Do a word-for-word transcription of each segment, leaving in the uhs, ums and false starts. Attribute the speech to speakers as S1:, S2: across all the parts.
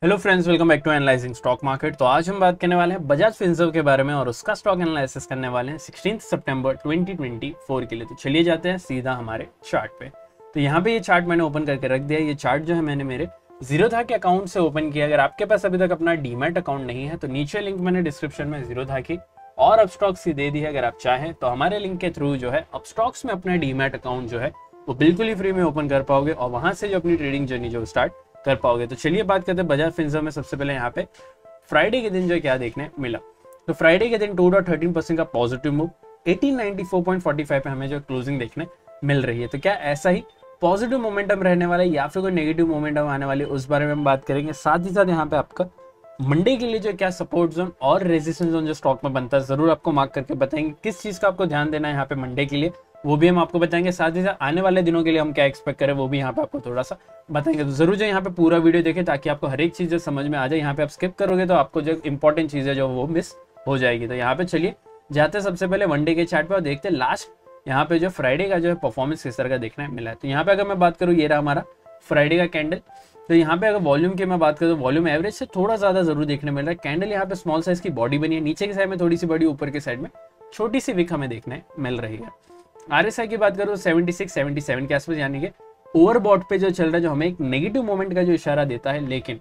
S1: Hello friends, welcome back to analysing stock market. तो आज हम बात करने वाले हैं बजाज फिनसर्व के बारे में और उसका स्टॉक एनालिसिस करने वाले हैं सोलह सितंबर ट्वेंटी ट्वेंटी फोर के लिए। तो चलिए जाते हैं सीधा हमारे चार्ट पे। तो यहाँ पे ये चार्ट मैंने ओपन करके रख दिया। ये चार्ट जो है मैंने मेरे जीरोधा के अकाउंट से ओपन किया। अगर आपके पास अभी तक अपना डीमैट अकाउंट नहीं है तो नीचे लिंक मैंने डिस्क्रिप्शन में जीरोधा की और अपस्टॉक्स की दे दी है। अगर आप चाहें तो हमारे लिंक के थ्रू जो है अपस्टॉक्स में अपना डीमैट अकाउंट जो है वो बिल्कुल ही फ्री में ओपन कर पाओगे और वहां से जो अपनी ट्रेडिंग जर्नी जो स्टार्ट कर पाओगे। तो चलिए बात करते हैं बजाज फिनसर्व में। सबसे पहले यहाँ पे फ्राइडे के दिन जो क्या देखने मिला, तो फ्राइडे के दिन टू डॉट थर्टीन परसेंट का positive move eighteen ninety four point forty five पे हमें जो क्लोजिंग देखने मिल रही है। तो क्या ऐसा ही पॉजिटिव मोमेंटम रहने वाला है या फिर कोई नेगेटिव मोमेंटम आने वाली है, उस बारे में हम बात करेंगे। साथ ही साथ यहाँ पे आपका मंडे के लिए जो क्या सपोर्ट जोन और रेजिस्टेंस जोन जो स्टॉक में बनता है जरूर आपको मार्क करके बताएंगे। किस चीज का आपको ध्यान देना है यहाँ पे मंडे के लिए वो भी हम आपको बताएंगे। साथ ही साथ आने वाले दिनों के लिए हम क्या एक्सपेक्ट करें वो भी यहाँ पे आपको थोड़ा सा बताएंगे। तो जरूर जो यहाँ पे पूरा वीडियो देखें ताकि आपको हर एक चीज जो समझ में आ जाए। यहाँ पे आप स्किप करोगे तो आपको जो इंपॉर्टेंट चीज है जो वो मिस हो जाएगी। तो यहाँ पे चलिए जाते हैं सबसे पहले वनडे के चार्ट पे और देखते हैं लास्ट यहाँ पे जो फ्राइडे का जो है परफॉर्मेंस किस तरह का देखने मिला है। तो यहाँ पे अगर मैं बात करूँ, ये रहा हमारा फ्राइडे का कैंडल। तो यहाँ पे अगर वॉल्यूम की मैं बात करूँ तो वॉल्यूम एवरेज से थोड़ा ज्यादा जरूर देखने मिल रहा है। कैंडल यहाँ पे स्मॉल साइज की बॉडी बनी है, नीचे की साइड में थोड़ी सी बड़ी, ऊपर की साइड में छोटी सी विक हमें देखने मिल रही है। आरएसआई की बात करूँ सेवेंटी सिक्स सेवेंटी सेवन के आसपास, यानी कि ओवरबॉट पे जो चल रहा है, जो हमें एक नेगेटिव मोमेंट का जो इशारा देता है। लेकिन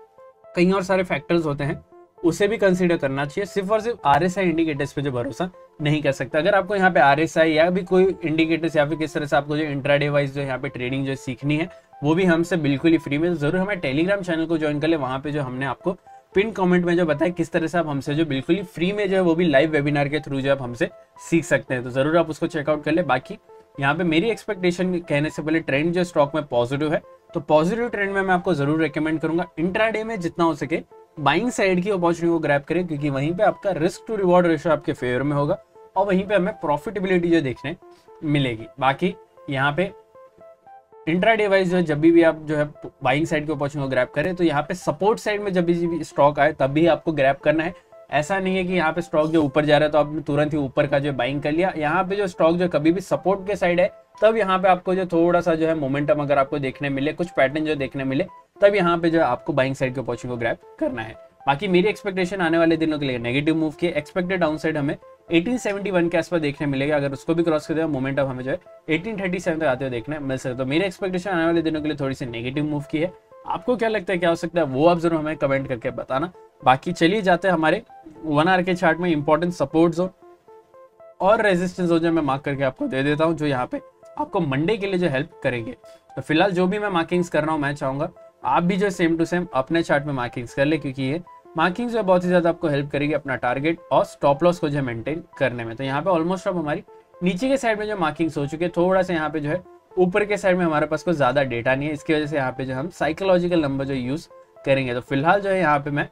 S1: कई और सारे फैक्टर्स होते हैं, उसे भी कंसीडर करना चाहिए। सिर्फ और सिर्फ आरएसआई इंडिकेटर्स पे जो भरोसा नहीं कर सकता। अगर आपको यहाँ पे आरएसआई या भी कोई इंडिकेटर्स या फिर किस तरह से आपको जो इंट्राडे वाइज जो यहाँ पे ट्रेडिंग जो सीखनी है वो भी हमसे बिल्कुल ही फ्री में, जरूर हमारे टेलीग्राम चैनल को ज्वाइन कर ले। वहां पे जो हमने आपको पिन कमेंट में जो बताया किस तरह से आप हमसे जो बिल्कुल ही फ्री में जो है वो भी लाइव वेबिनार के थ्रू जो आप हमसे सीख सकते हैं। तो जरूर आप उसको चेकआउट कर ले। बाकी यहाँ पे मेरी एक्सपेक्टेशन कहने से पहले ट्रेंड जो स्टॉक में पॉजिटिव है, तो पॉजिटिव ट्रेंड में मैं आपको जरूर रेकमेंड करूंगा इंट्राडे में जितना हो सके बाइंग साइड की अपॉर्चुनिटी को ग्रैब करें, क्योंकि वहीं पे आपका रिस्क टू रिवॉर्ड रेशियो आपके फेवर में होगा और वहीं पे हमें प्रॉफिटेबिलिटी जो देखने मिलेगी। बाकी यहाँ पे इंट्राडे वाइज जो है जब भी आप जो है बाइंग साइड के अपॉर्चुनिटी को ग्रैब करें तो यहाँ पे सपोर्ट साइड में जब भी स्टॉक आए तब भी आपको ग्रैब करना है। ऐसा नहीं है कि यहाँ पे स्टॉक जो ऊपर जा रहा है तो आपने तुरंत ही ऊपर का जो बाइंग कर लिया। यहाँ पे जो स्टॉक जो कभी भी सपोर्ट के साइड है तब यहाँ पे आपको जो थोड़ा सा जो है मोमेंटम अगर आपको देखने मिले, कुछ पैटर्न जो देखने मिले, तब यहाँ पे जो है आपको बाइंग साइड के अपॉर्चुनिटी को ग्रैब करना है। बाकी मेरी एक्सपेक्टेशन आने वाले दिनों के लिए नेगेटिव मूव की एक्सपेक्टेड डाउन साइड हमें एटीन सेवेंटी वन के आसपास देखने मिलेगा। अगर उसको भी क्रॉस कर देगा मोमेंटम हमें जो है एटीन थर्टी सेवन तक आते हुए देखने मिल सकता है। तो मेरी एक्सपेक्टेशन आने वाले दिनों के लिए थोड़ी सी नेगेटिव मूव की है। आपको क्या लगता है क्या हो सकता है वो आप जरूर हमें कमेंट करके बताना। बाकी चलिए जाते हैं हमारे वन आवर के चार्ट में इंपॉर्टेंट सपोर्ट जोन और रेजिस्टेंस जोन जो मैं मार्क करके आपको दे देता हूँ, जो यहाँ पे आपको मंडे के लिए जो हेल्प करेंगे। तो फिलहाल जो भी मैं मार्किंग्स कर रहा हूँ मैं चाहूंगा आप भी जो सेम टू सेम अपने चार्ट में मार्किंग्स कर ले, क्योंकि ये मार्किंग जो है बहुत ही ज्यादा आपको हेल्प करेगी अपना टारगेट और स्टॉप लॉस को जो है मेंटेन करने में। तो यहाँ पे ऑलमोस्ट अब हमारी नीचे के साइड में जो मार्किंग्स हो चुके हैं, थोड़ा सा यहाँ पे जो है ऊपर के साइड में हमारे पास कोई ज्यादा डेटा नहीं है, इसकी वजह से यहाँ पे जो हम साइकोलॉजिकल नंबर जो यूज करेंगे। तो फिलहाल जो है यहाँ पे मैं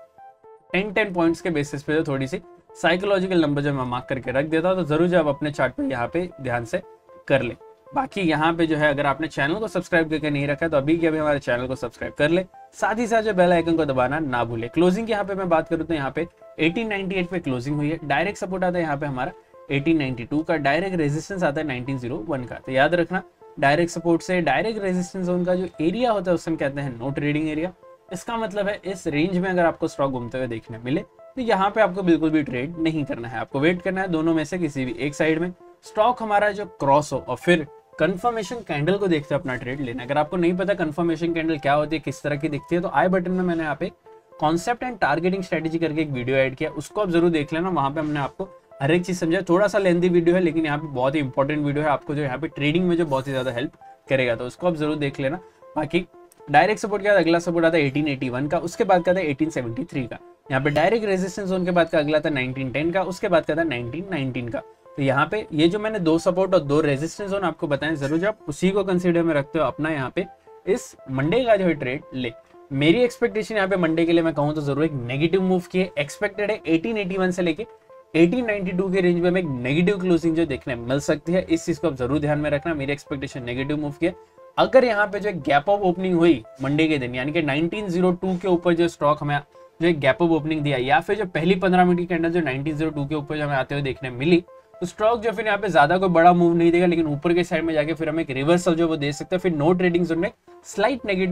S1: टेन टेन पॉइंट्स के बेसिस पे जो थोड़ी सी साइकोलॉजिकल नंबर जो मैं मार्क करके रख देता हूँ। तो जरूर जो आप अपने चार्ट पे यहाँ पे ध्यान से कर ले। बाकी यहाँ पे जो है अगर आपने चैनल को सब्सक्राइब करके नहीं रखा है तो अभी के अभी हमारे चैनल को सब्सक्राइब कर ले। साथ ही साथ जो बेल आइकन को दबाना ना भूले। क्लोजिंग की यहाँ पे मैं बात करूँ तो यहाँ पे एटीन नाइंटी एट पे क्लोजिंग हुई है। डायरेक्ट सपोर्ट आता है यहाँ पे हमारा एटीन नाइंटी टू का, डायरेक्ट रेजिस्टेंस आता है नाइंटीन ज़ीरो वन का। तो याद रखना डायरेक्ट सपोर्ट से डायरेक्ट रेजिस्टेंस जोन का जो एरिया होता है उसे हम कहते हैं नो ट्रेडिंग एरिया। इसका मतलब है इस रेंज में अगर आपको स्टॉक घूमते हुए देखने मिले तो यहाँ पे आपको बिल्कुल भी ट्रेड नहीं करना है, आपको वेट करना है दोनों में से किसी भी एक साइड में स्टॉक हमारा जो क्रॉस हो और फिर कंफर्मेशन कैंडल को देखते अपना ट्रेड लेना। अगर आपको नहीं पता कंफर्मेशन कैंडल क्या होती है, किस तरह की दिखती है, तो आई बटन में मैंने यहाँ पे कॉन्सेप्ट एंड टारगेटिंग स्ट्रेटेजी करके एक वीडियो ऐड किया, उसको आप जरूर देख लेना। वहां पे हमने आपको हर एक चीज समझा। थोड़ा सा लेंथी वीडियो है लेकिन यहाँ पे बहुत ही इंपॉर्टेंट वीडियो है, आपको जो यहाँ पे ट्रेडिंग में जो बहुत ही ज्यादा हेल्प करेगा, तो उसको आप जरूर देख लेना। बाकी डायरेक्ट सपोर्ट के बाद अगला सपोर्ट आता है एटीन एटी वन का, उसके बाद का था एटीन सेवेंटी थ्री का। यहाँ पे डायरेक्ट रेजिस्टेंस जोन के बाद का अगला था नाइंटीन टेन का, उसके बाद का था नाइंटीन नाइंटीन का। तो यहाँ पे ये जो मैंने दो सपोर्ट और दो रेजिस्टेंस जोन आपको बताएं, जरूर जब उसी को कंसीडर में रखते हो अपना यहाँ पे इस मंडे का जो है ट्रेड ले। मेरी एक्सपेक्टेशन यहाँ पे मंडे के लिए मैं कहूँ तो जरूर एक नेगेटिव मूव की है। एक्सपेक्टेड है एटीन एटी वन से लेके एटीन नाइंटी टू के रेंज में हमें एक नेगेटिव क्लोजिंग जो देखने मिल सकती है। इस चीज को आप जरूर ध्यान में रखना। मेरी एक्सपेक्टेशन नेगेटिव मूव की है। अगर यहाँ पे जो गैप ऑफ ओपनिंग हुई मंडे के दिन, यानी कि नाइंटीन ज़ीरो टू के ऊपर जो स्टॉक हमें जो गैप ऑफ ओपनिंग दिया, या फिर जो पहली पंद्रह मिनट की कैंडल जो नाइंटीन ज़ीरो टू के ऊपर जो हमें आते हुए देखने मिली, तो स्टॉक जो फिर यहाँ पे ज्यादा कोई बड़ा मूव नहीं देगा, लेकिन ऊपर के साइड में जाके फिर हमें एक रिवर्सल जो वो दे सकते हैं। फिर नो ट्रेडिंग जोन में slight negative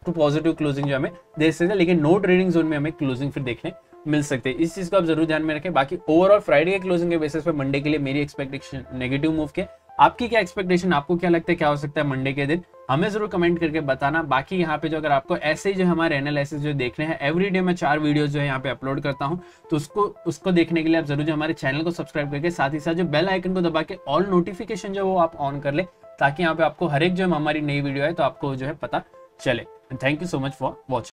S1: to positive closing जो हमें दे सकते हैं, लेकिन नो ट्रेडिंग जोन में हमें क्लोजिंग फिर देखने मिल सकते हैं। इस चीज को आप जरूर ध्यान में रखें। बाकी ओवरऑल फ्राइडे के क्लोजिंग के बेसिस पे मंडे के लिए मेरी एक्सपेक्टेशन नेगेटिव मूव के, आपकी क्या एक्सपेक्टेशन, आपको क्या लगता है क्या हो सकता है मंडे के दिन, हमें जरूर कमेंट करके बताना। बाकी यहाँ पे जो अगर आपको ऐसे ही जो हमारे एनालिसिस जो देखने हैं, एवरी डे मैं चार वीडियोस जो है यहाँ पे अपलोड करता हूँ, तो उसको उसको देखने के लिए आप जरूर जो हमारे चैनल को सब्सक्राइब करके साथ ही साथ जो बेल आइकन को दबा के ऑल नोटिफिकेशन जो वो आप ऑन कर ले, ताकि यहाँ पे आपको हर एक जो हमारी नई वीडियो है तो आपको जो है पता चले। Thank you so much for watching.